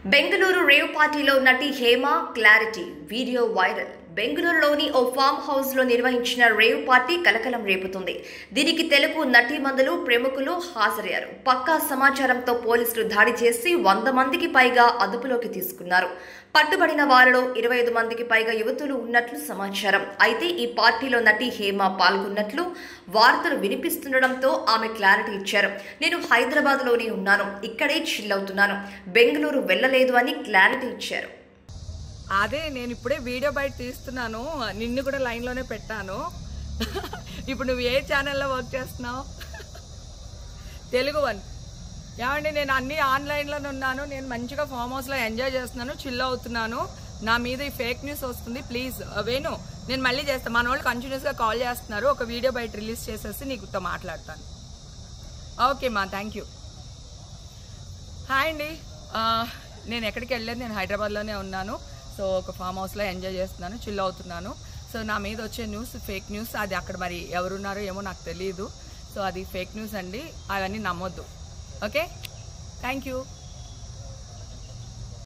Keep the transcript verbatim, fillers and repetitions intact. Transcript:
Bengaluru rave పార్టీలో నటి Hema clarity video viral. బెంగళూరులోని ఓ ఫామ్ హౌస్ లో నిర్వహించిన రేవ్ పార్టీ కలకలం రేపుతుంది. దీనికి తెలుగు నటీమందులు ప్రముఖులు హాజరయ్యారు. పక్కా సమాచారంతో పోలీసులు దాడి చేసి వంద మందికి పైగా అదుపులోకి తీసుకున్నారు. పట్టుబడిన వారిలో ఇరవై ఐదు మందికి పైగా యువతులు ఉన్నట్లు సమాచారం. అయితే ఈ పార్టీలో నటి హేమ పాల్గొన్నట్లు వార్తలు వినిపిస్తుండటంతో ఆమె క్లారిటీ ఇచ్చారు. నేను హైదరాబాద్ లోనే ఉన్నాను, ఇక్కడే చిల్ అవుతున్నాను, బెంగళూరు వెళ్ళలేదు అని క్లారిటీ ఇచ్చారు. అదే నేను ఇప్పుడే వీడియో బయట తీస్తున్నాను, నిన్ను కూడా లైన్లోనే పెట్టాను. ఇప్పుడు నువ్వు ఏ ఛానల్లో వర్క్ చేస్తున్నావు? తెలుగు వన్. ఏమండి, నేను అన్ని ఆన్లైన్లోనే ఉన్నాను, నేను మంచిగా ఫామ్ హౌస్లో ఎంజాయ్ చేస్తున్నాను, చిల్ అవుతున్నాను. నా మీద ఈ ఫేక్ న్యూస్ వస్తుంది, ప్లీజ్ వేణు నేను మళ్ళీ చేస్తాను. మన వాళ్ళు కంటిన్యూస్గా కాల్ చేస్తున్నారు, ఒక వీడియో బయట రిలీజ్ చేసేసి నీకుతో మాట్లాడతాను. ఓకే మా, థ్యాంక్ యూ. హాయ్ అండి, నేను ఎక్కడికి వెళ్ళలేదు, నేను హైదరాబాద్లోనే ఉన్నాను. సో ఒక ఫామ్ హౌస్లో ఎంజాయ్ చేస్తున్నాను, చిల్ అవుతున్నాను. సో నా మీద వచ్చే న్యూస్ ఫేక్ న్యూస్, అది అక్కడ మరి ఎవరున్నారో ఏమో నాకు తెలియదు. సో అది ఫేక్ న్యూస్ అండి, అవన్నీ నమ్మొద్దు. Okay, thank you.